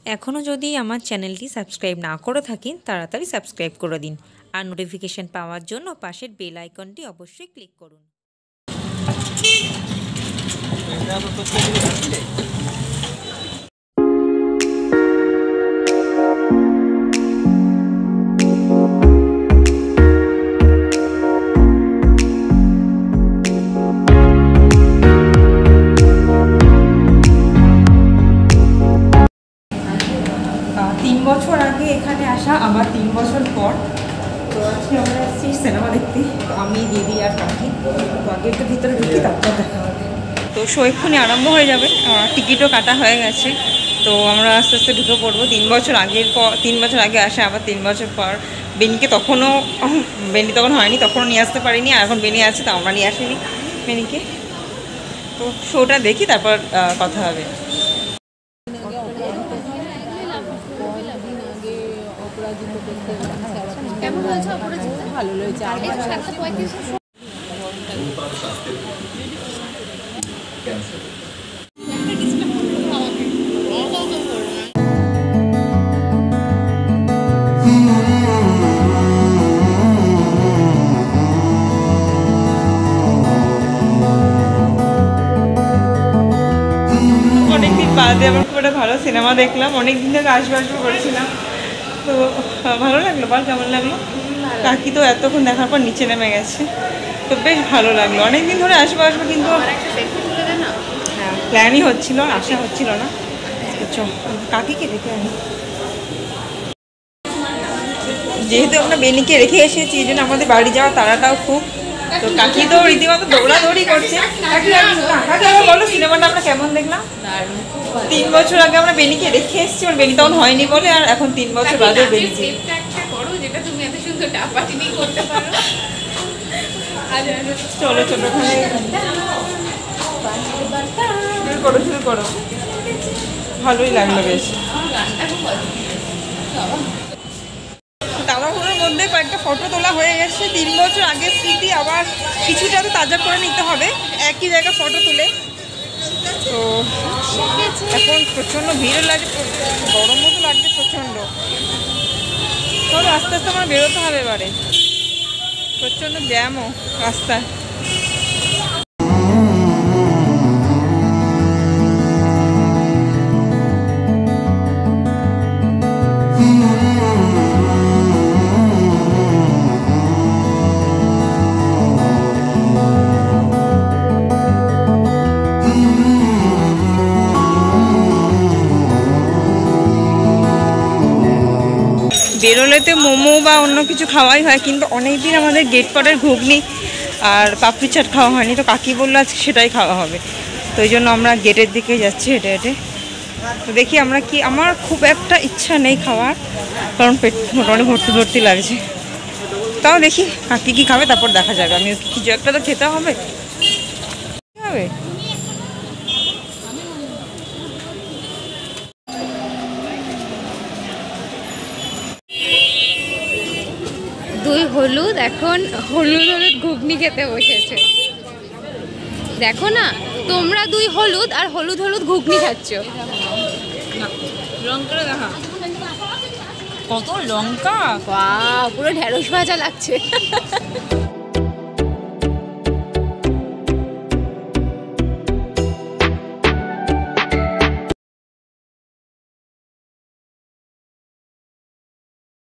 এখনও যদি আমার চ্যানেলটি সাবস্ক্রাইব না করে থাকেন তাড়াতাড়ি সাবস্ক্রাইব করে দিন আর নোটিফিকেশন পাওয়ার জন্য পাশের বেল আইকনটি অবশ্যই ক্লিক করুন। 3 বছর আগে এখানে আসা, আবার 3 বছর পর। তো আজকে আমরা এসেছি সিনেমা দেখতে, আমি দিদি আর কাকি। তো আগে একটু ভিতরে ঢুকি, তারপর দেখা হবে। তো শো এক্ষুনি আরম্ভ হয়ে যাবে, টিকিটও কাটা হয়ে গেছে। তো আমরা আস্তে আস্তে ঢুকে পড়বো। 3 বছর আগের পর 3 বছর আগে আসে, আবার 3 বছর পর। বেনিকে বেনি তখন হয়নি, তখনও নিয়ে আসতে পারিনি। আর এখন বেনি আছে, তো আমরা নিয়ে আসিনি বেনিকে। তো শোটা দেখি, তারপর কথা হবে। কেমন হয়েছে অপরাজিতা? ভালো হয়েছে। অনেকদিন বাদে আমার খুব একটা ভালো সিনেমা দেখলাম, অনেকদিন থেকে আসবো করেছিলাম। তো ভালো লাগলো। বল কেমন লাগলো? কাকি তো এতক্ষণ দেখার পর নিচে নেমে গেছে, তো বেশ ভালো লাগলো। অনেকদিন ধরে আসবো কিন্তু হ্যাঁ প্ল্যানই হচ্ছিল, আসা হচ্ছিল না। কাকিকে রেখে আনি, যেহেতু আমরা বেনিকে রেখে এসেছি, এই জন্য আমাদের বাড়ি যাওয়ার তাড়াটাও খুব। তো কাকি তো রীতিমতো দৌড়াদৌড়ি করছে। কাকি আবার বলো সিনেমাটা আমরা কেমন দেখলাম? 3 বছর আগে আমরা বেনিকে রেখে এসেছি, মানে বেনি তখন হয়নি বলে, আর এখন 3 বছর বাদে বেনিকে। চলো চলো, ওখানে শুরু করো। ভালোই লাগলো বেশ। তাড়াহুড়োর মধ্যে কয়েকটা ফটো তোলা হয়ে গেছে। 3 বছর আগের স্মৃতি আবার কিছুটা তো তাজা করে নিতে হবে, একই জায়গায় ফটো তুলে। তো এখন প্রচণ্ড ভিড় লাগে, গরম মতো লাগছে প্রচণ্ড। চলো আস্তে আস্তে আমার বেরোতে হবে এবারে, প্রচণ্ড জ্যামও রাস্তায়। বেরোলেতে মোমো বা অন্য কিছু খাওয়াই হয়, কিন্তু অনেকদিন আমাদের গেট পাড়ের ঘুগনি আর পাপড়ি চাট খাওয়া হয়নি। তো কাকি বললো আজকে সেটাই খাওয়া হবে, তো ওই জন্য আমরা গেটের দিকে যাচ্ছি হেঁটে হেঁটে। তো দেখি আমরা কি, আমার খুব একটা ইচ্ছা নেই খাওয়ার, কারণ পেট মোটামুটি ভর্তি ভর্তি লাগছে। তাও দেখি কাকি কী খাবে, তারপর দেখা যাবে। আমি কিছু একটা তো খেতে হবে। হবে দুই হলুদ এখন হলুদ হলুদ ঘুগনি খেতে বসেছে। দেখো না, তোমরা দুই হলুদ আর হলুদ হলুদ ঘুগনি খাচ্ছ। লঙ্কা দেখা, কত লঙ্কা, বাহ, পুরো ঢেঁড়স ভাজা লাগছে।